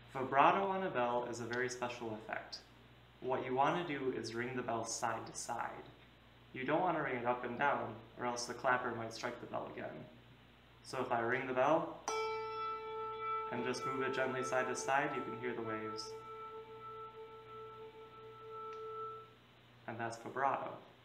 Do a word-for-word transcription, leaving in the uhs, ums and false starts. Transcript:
Vibrato on a bell is a very special effect. What you want to do is ring the bell side to side. You don't want to ring it up and down, or else the clapper might strike the bell again. So if I ring the bell, and just move it gently side to side, you can hear the waves. And that's vibrato.